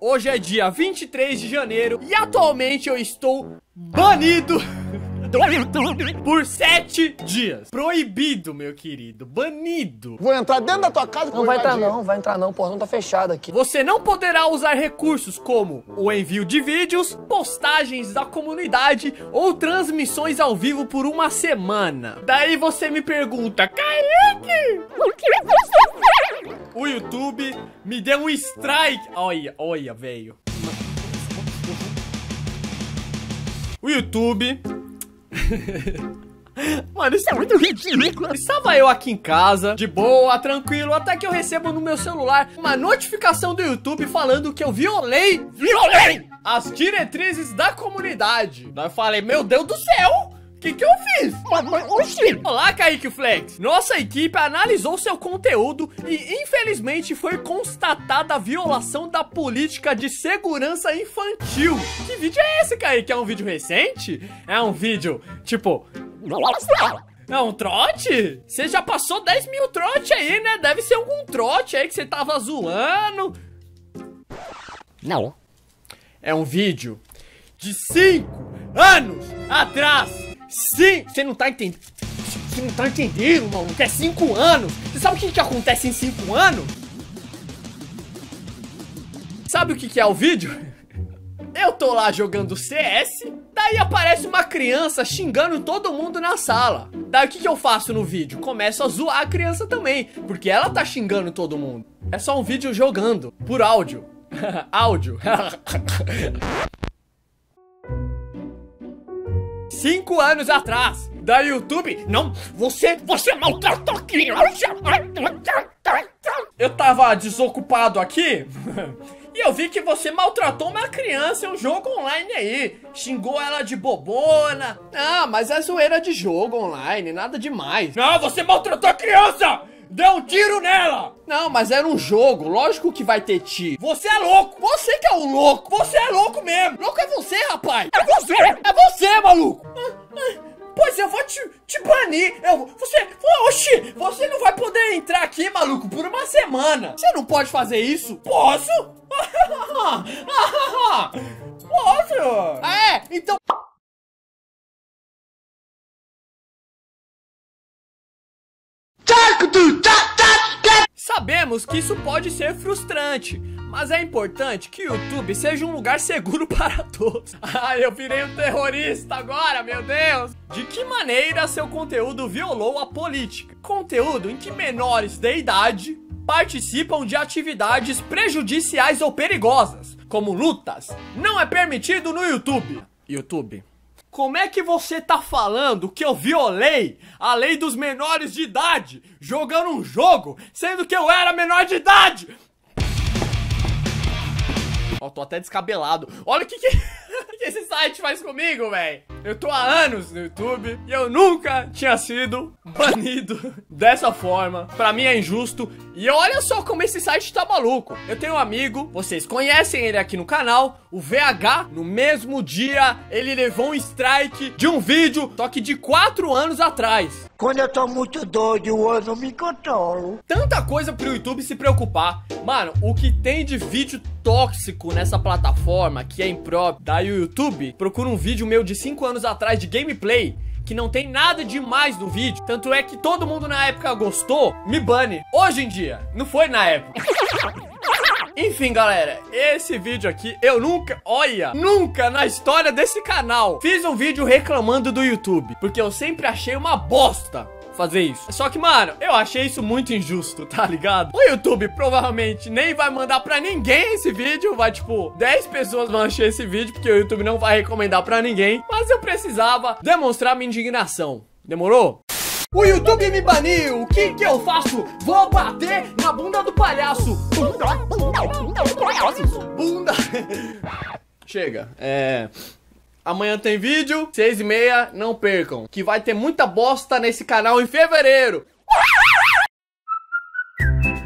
Hoje é dia 23 de janeiro e atualmente eu estou banido do YouTube por 7 dias. Proibido, meu querido, banido. Vou entrar dentro da tua casa. Não vai entrar não, o portão tá fechado aqui. Você não poderá usar recursos como o envio de vídeos, postagens da comunidade ou transmissões ao vivo por uma semana. Daí você me pergunta, Kaique, o YouTube me deu um strike. Olha, velho. O YouTube... Mano, isso é muito ridículo. Estava eu aqui em casa, de boa, tranquilo, até que eu recebo no meu celular uma notificação do YouTube falando que eu violei as diretrizes da comunidade. Daí eu falei, meu Deus do céu, o que eu fiz? Olá, Kaique Flex. Nossa equipe analisou seu conteúdo e infelizmente foi constatada a violação da política de segurança infantil. Que vídeo é esse, Kaique? É um vídeo recente? É um vídeo, tipo... É um trote? Você já passou 10 mil trote aí, né? Deve ser algum trote aí que você tava zoando. Não. É um vídeo de 5 anos atrás. Sim, você não tá entendendo. Você não tá entendendo, mano. Que é 5 anos. Você sabe o que acontece em 5 anos? Sabe o que é o vídeo? Eu tô lá jogando CS, daí aparece uma criança xingando todo mundo na sala. Daí o que eu faço no vídeo? Começo a zoar a criança também, porque ela tá xingando todo mundo. É só um vídeo jogando, por áudio. Áudio. 5 anos atrás, da YouTube. Não, você maltratou a criança. Eu tava desocupado aqui e eu vi que você maltratou uma criança em um jogo online aí. Xingou ela de bobona. Ah, mas é zoeira de jogo online, nada demais. Não, você maltratou a criança! Deu um tiro nela! Não, mas era um jogo, lógico que vai ter tiro. Você é louco! Você que é o louco! Você é louco mesmo! Louco é você, rapaz! É você! É você, maluco! Pois eu vou te banir! Oxi! Você não vai poder entrar aqui, maluco, por uma semana! Você não pode fazer isso? Posso? Posso! É, então... Sabemos que isso pode ser frustrante, mas é importante que o YouTube seja um lugar seguro para todos. Ai, eu virei um terrorista agora, meu Deus! De que maneira seu conteúdo violou a política? Conteúdo em que menores de idade participam de atividades prejudiciais ou perigosas, como lutas, não é permitido no YouTube. YouTube. Como é que você tá falando que eu violei a lei dos menores de idade jogando um jogo, sendo que eu era menor de idade? Ó, tô até descabelado. Olha o que esse site faz comigo, velho. Eu tô há anos no YouTube e eu nunca tinha sido banido dessa forma. Pra mim é injusto. E olha só como esse site tá maluco. Eu tenho um amigo, vocês conhecem ele aqui no canal, o VH. No mesmo dia, ele levou um strike de um vídeo, só que de 4 anos atrás. Quando eu tô muito doido, eu não me controlo. Tanta coisa pro YouTube se preocupar. Mano, o que tem de vídeo tóxico nessa plataforma, que é impróprio da YouTube, procura um vídeo meu de 5 anos atrás de gameplay, que não tem nada demais no vídeo. Tanto é que todo mundo na época gostou, me bane. Hoje em dia, não foi na época. Enfim, galera, esse vídeo aqui, eu nunca na história desse canal fiz um vídeo reclamando do YouTube, porque eu sempre achei uma bosta fazer isso. Só que, mano, eu achei isso muito injusto, tá ligado? O YouTube provavelmente nem vai mandar pra ninguém esse vídeo. Vai, tipo, 10 pessoas vão achar esse vídeo, porque o YouTube não vai recomendar pra ninguém. Mas eu precisava demonstrar minha indignação. Demorou? O YouTube me baniu, o que eu faço? Vou bater na bunda do palhaço. Bunda. Chega, amanhã tem vídeo, 6h30, não percam, que vai ter muita bosta nesse canal em fevereiro.